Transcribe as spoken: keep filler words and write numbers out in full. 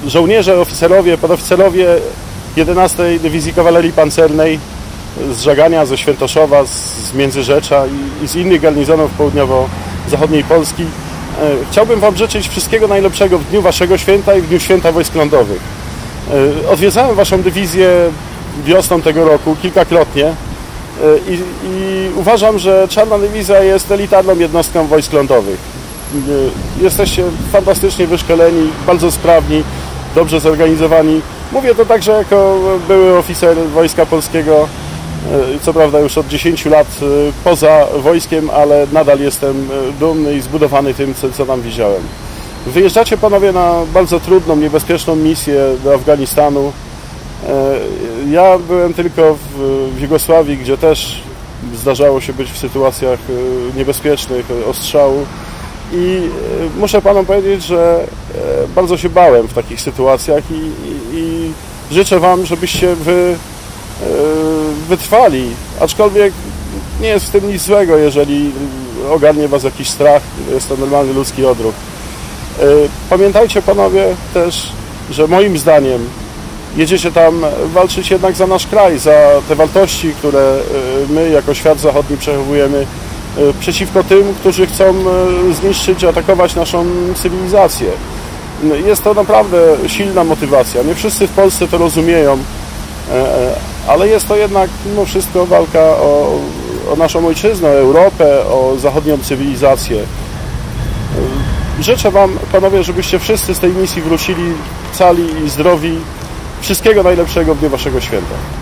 żołnierze, oficerowie, podoficerowie jedenastej Dywizji Kawalerii Pancernej z Żagania, ze Świętoszowa, z Międzyrzecza i, i z innych garnizonów południowo-zachodniej Polski. Chciałbym Wam życzyć wszystkiego najlepszego w dniu Waszego święta i w dniu Święta Wojsk Lądowych. Odwiedzałem Waszą dywizję wiosną tego roku kilkakrotnie i, i uważam, że Czarna Dywizja jest elitarną jednostką wojsk lądowych. Jesteście fantastycznie wyszkoleni, bardzo sprawni, dobrze zorganizowani. Mówię to także jako były oficer Wojska Polskiego, co prawda już od dziesięciu lat poza wojskiem, ale nadal jestem dumny i zbudowany tym, co, co tam widziałem. Wyjeżdżacie panowie na bardzo trudną, niebezpieczną misję do Afganistanu. Ja byłem tylko w Jugosławii, gdzie też zdarzało się być w sytuacjach niebezpiecznych, ostrzału. I muszę panom powiedzieć, że bardzo się bałem w takich sytuacjach i, i, i życzę wam, żebyście wy wytrwali, aczkolwiek nie jest w tym nic złego, jeżeli ogarnie was jakiś strach, jest to normalny ludzki odruch. Pamiętajcie panowie też, że moim zdaniem jedziecie tam walczyć jednak za nasz kraj, za te wartości, które my jako świat zachodni przechowujemy, przeciwko tym, którzy chcą zniszczyć, atakować naszą cywilizację. Jest to naprawdę silna motywacja. Nie wszyscy w Polsce to rozumieją, ale jest to jednak mimo wszystko walka o, o naszą ojczyznę, o Europę, o zachodnią cywilizację. Życzę wam, panowie, żebyście wszyscy z tej misji wrócili cali i zdrowi. Wszystkiego najlepszego w dniu waszego święta.